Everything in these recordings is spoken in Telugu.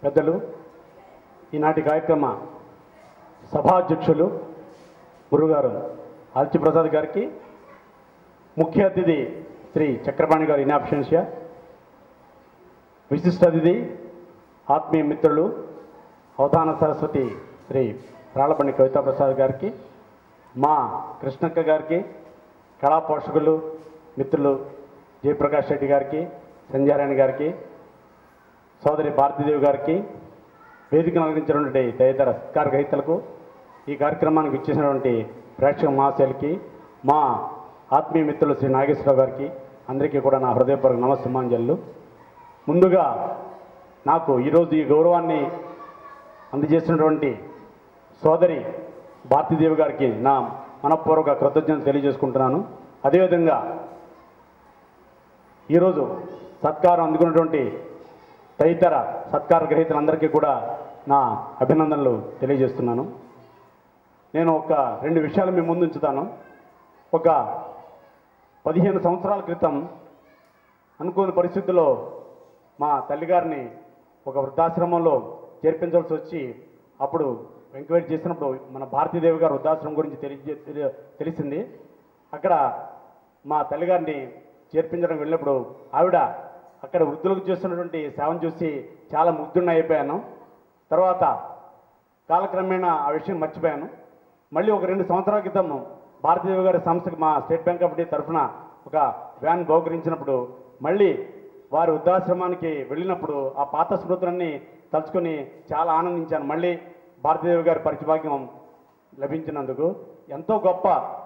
పెద్దలు, ఈనాటి కార్యక్రమ సభాధ్యక్షులు గురుగారు ఆదిత్య ప్రసాద్ గారికి, ముఖ్య అతిథి శ్రీ చక్రపాణి గారు ఇన్ అబ్సెన్షియా, విశిష్ట అతిథి ఆత్మీయ మిత్రులు అవధాన సరస్వతి శ్రీ రాళ్లబండి కవితా ప్రసాద్ గారికి, మా కృష్ణక్క గారికి, కళా పోషకులు మిత్రులు జయప్రకాష్ రెడ్డి గారికి, సంధ్యారాణి గారికి, సోదరి భారతీదేవి గారికి, వేదికను అలంకరించినటువంటి తదితర సత్కార గ్రహీతలకు, ఈ కార్యక్రమానికి ఇచ్చేసినటువంటి ప్రేక్షక మహాశయులకి, మా ఆత్మీయ మిత్రులు శ్రీ నాగేశ్వరరావు గారికి అందరికీ కూడా నా హృదయపూర్వక నమస్సుమాంజలు. ముందుగా నాకు ఈరోజు ఈ గౌరవాన్ని అందజేసినటువంటి సోదరి భారతీదేవి గారికి నా మనపూర్వక కృతజ్ఞతలు తెలియజేసుకుంటున్నాను. అదేవిధంగా ఈరోజు సత్కారం అందుకున్నటువంటి తదితర సత్కార గ్రహీతలందరికీ కూడా నా అభినందనలు తెలియజేస్తున్నాను. నేను ఒక 2 విషయాలు మీ ముందు ఉంచుతాను. ఒక 15 సంవత్సరాల క్రితం అనుకోని పరిస్థితుల్లో మా తల్లిగారిని ఒక వృద్ధాశ్రమంలో చేర్పించాల్సి వచ్చి, అప్పుడు ఎంక్వైరీ చేసినప్పుడు మన భారతీదేవి గారు వృద్ధాశ్రమం గురించి తెలిసింది. అక్కడ మా తల్లిగారిని చేర్పించడానికి వెళ్ళినప్పుడు ఆవిడ అక్కడ వృద్ధులకు చేస్తున్నటువంటి సేవను చూసి చాలా ముగ్ధుడిని అయిపోయాను. తర్వాత కాలక్రమేణా ఆ విషయం మర్చిపోయాను. మళ్ళీ ఒక 2 సంవత్సరాల క్రితం భారతీదేవి గారి సంస్థకి మా స్టేట్ బ్యాంక్ ఆఫ్ ఇండియా తరఫున ఒక వ్యాన్ బహుకరించినప్పుడు మళ్ళీ వారి వృద్ధాశ్రమానికి వెళ్ళినప్పుడు ఆ పాత స్మృతులన్నీ తలుచుకొని చాలా ఆనందించాను. మళ్ళీ భారతీదేవి గారి పరిచయభాగ్యం లభించినందుకు ఎంతో గొప్ప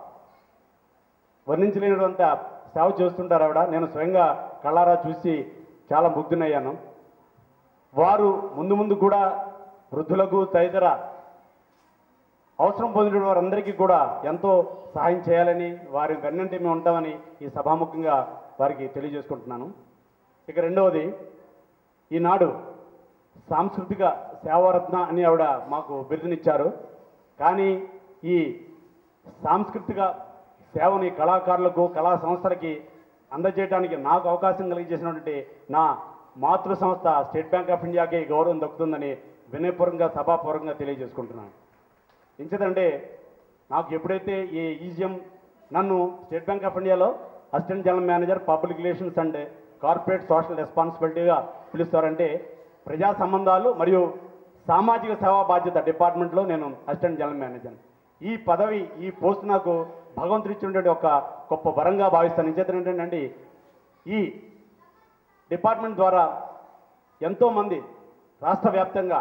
వర్ణించలేనంత సేవ చేస్తుంటారు ఆవిడ. నేను స్వయంగా కళ్ళారా చూసి చాలా ముగ్ధునయ్యాను. వారు ముందు కూడా వృద్ధులకు తదితర అవసరం పొందిన వారందరికీ కూడా ఎంతో సహాయం చేయాలని, వారి వెన్నంటే మేము ఉంటామని ఈ సభాముఖంగా వారికి తెలియజేసుకుంటున్నాను. ఇక రెండవది, ఈనాడు సాంస్కృతిక సేవారత్న అని ఆవిడ మాకు బిరుదునిచ్చారు. కానీ ఈ సాంస్కృతిక సేవని కళాకారులకు, కళా సంస్థలకి అందజేయడానికి నాకు అవకాశం కలిగజేసినటువంటి నా మాతృ సంస్థ స్టేట్ బ్యాంక్ ఆఫ్ ఇండియాకి గౌరవం దక్కుతుందని వినయపూర్వకంగా సభాపూర్వకంగా తెలియజేసుకుంటున్నాను. ఎందుకంటే నాకు ఎప్పుడైతే ఈ ఈజిఎం నన్ను స్టేట్ బ్యాంక్ ఆఫ్ ఇండియాలో assistant general manager public relations and corporate social రెస్పాన్సిబిలిటీగా పిలుస్తారంటే, ప్రజా సంబంధాలు మరియు సామాజిక సేవా బాధ్యత డిపార్ట్మెంట్లో నేను అసిస్టెంట్ జనరల్ మేనేజర్. ఈ పదవి, ఈ పోస్ట్ నాకు భగవంతుడు ఇచ్చినటువంటి ఒక గొప్ప వరంగా భావిస్తాను. ఇంచేత ఏంటంటే ఈ డిపార్ట్మెంట్ ద్వారా ఎంతోమంది రాష్ట్ర వ్యాప్తంగా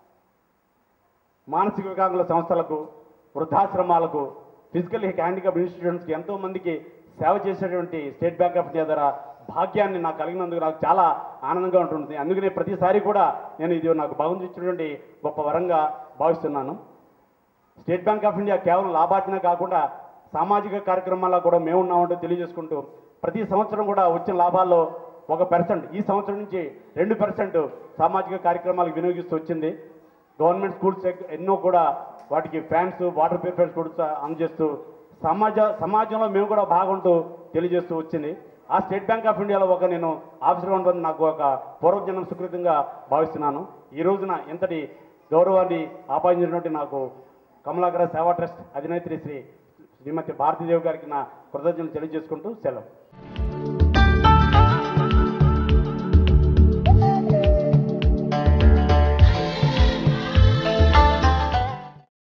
మానసిక వికలాంగుల సంస్థలకు, వృద్ధాశ్రమాలకు, ఫిజికల్ హ్యాండిక్యాప్ ఇన్స్టిట్యూషన్స్కి ఎంతోమందికి సేవ చేసేటువంటి స్టేట్ బ్యాంక్ ఆఫ్ ఇండియా ద్వారా భాగ్యాన్ని నాకు కలిగినందుకు నాకు చాలా ఆనందంగా ఉంటుంది. అందుకనే ప్రతిసారి కూడా నేను ఇది నాకు భగవంతుడు ఇచ్చినటువంటి గొప్ప వరంగా భావిస్తున్నాను. స్టేట్ బ్యాంక్ ఆఫ్ ఇండియా కేవలం లాభార్జన కాకుండా సామాజిక కార్యక్రమాల్లో కూడా మేము ఉన్నామంటూ తెలియజేసుకుంటూ, ప్రతి సంవత్సరం కూడా వచ్చిన లాభాల్లో 1%, ఈ సంవత్సరం నుంచి 2% సామాజిక కార్యక్రమాలకు వినియోగిస్తూ వచ్చింది. గవర్నమెంట్ స్కూల్స్ ఎన్నో కూడా వాటికి ఫ్యాన్స్, వాటర్ ప్యూరిఫైర్స్ కూడా అందజేస్తూ సమాజంలో మేము కూడా బాగుంటూ తెలియజేస్తూ వచ్చింది. ఆ స్టేట్ బ్యాంక్ ఆఫ్ ఇండియాలో నేను ఆఫీసర్గా ఉంటుంది నాకు ఒక పూర్వజన్మ సుకృతంగా భావిస్తున్నాను. ఈ రోజున ఎంతటి గౌరవాన్ని ఆపాదించినటువంటి నాకు కమలాకర సేవా ట్రస్ట్ అధినేత్రి శ్రీమతి భారతీదేవి గారికి నా కృతజ్ఞతలు తెలియజేసుకుంటూ సెలవు.